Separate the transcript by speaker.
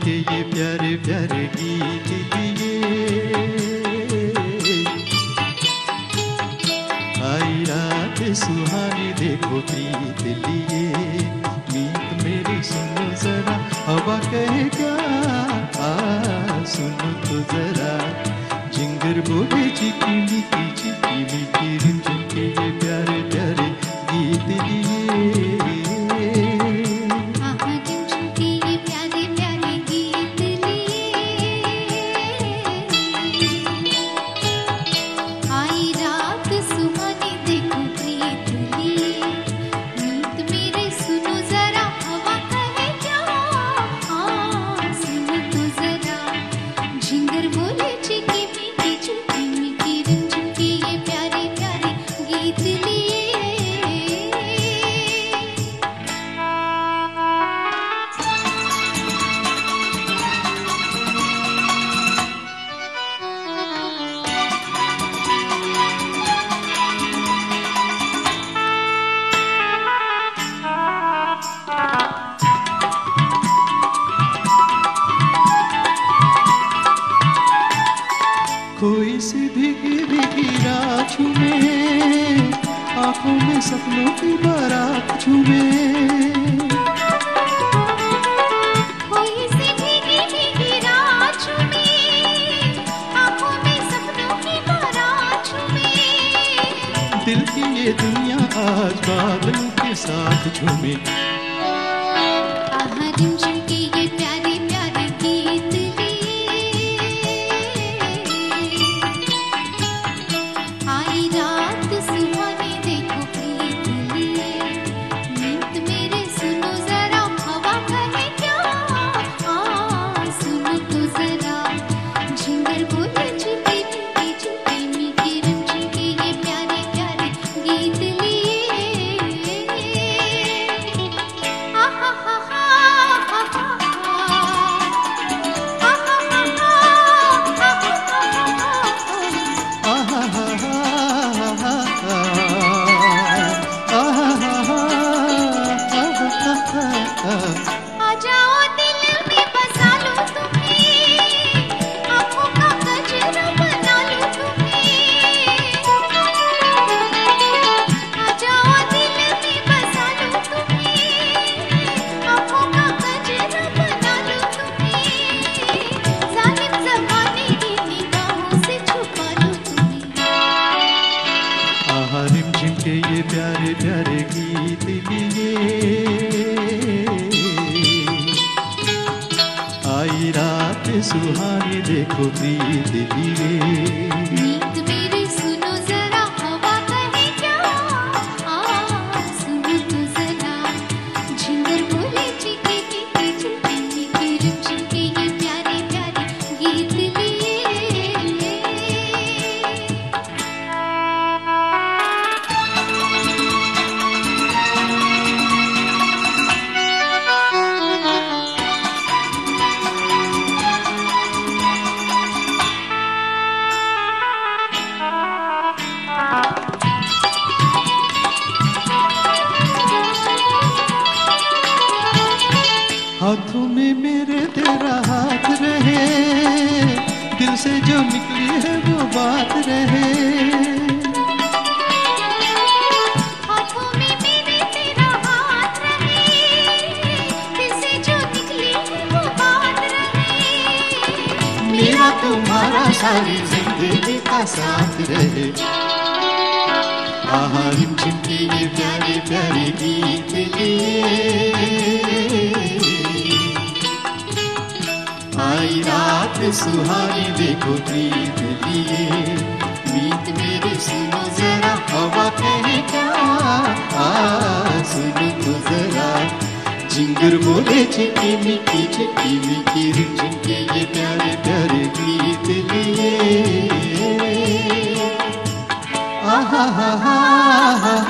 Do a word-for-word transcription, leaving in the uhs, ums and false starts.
Speaker 1: के ये प्यारे प्यारे गीत दिए। आई रात सुहानी देखो प्रीत लिए, मीत मेरी सुनो जरा हवा कहे क्या, आ सुनो तो जरा जिंगर बोले चिकी मिकी चिकी मिकी रिमझिम के ये प्यारे प्यारे गीत लिए। कोई सी भीगी भीगी रात झूमे, आंखों में सपनों की बारात झूमे।
Speaker 2: कोई सी भीगी भीगी रात झूमे, आंखों में सपनों की बारात झूमे।
Speaker 1: दिल की ये दुनिया आज बादलों के साथ झूमे।
Speaker 2: आहा रिमझिम के ये प्यारे प्यारे गीत
Speaker 1: के ये प्यारे प्यारे गीत लिए। आई रात सुहानी देखो प्रीत लिए।
Speaker 2: मीत मेरी सुनो जरा हवा कहे क्या, आ सुनो तो जरा झिंगर बोले चिकी चिकी चिकी चिकी रिमझिम के ये प्यारे प्यारे गीत लिए।
Speaker 1: हाथों में मेरे तेरा हाथ रहे, दिल से जो निकली है वो बात रहे।
Speaker 2: हाथों में मेरे तेरा हाथ रहे, दिल से जो निकली है वो बात रहे।
Speaker 1: मेरा तुम्हारा सारी जिंदगी का साथ रहे। आहा रिमझिम के ये प्यारे प्यारे गीत लिए। आई रात सुहानी देखो प्रीत लिए। मीत मेरी सुनो जरा हवा कहे क्या, आ सुनो तो जरा जिंगर बोले चिकी मिकी चिकी मिकी रिमझिम के ये प्यारे प्यारे गीत लिए। आहा हा हा हा।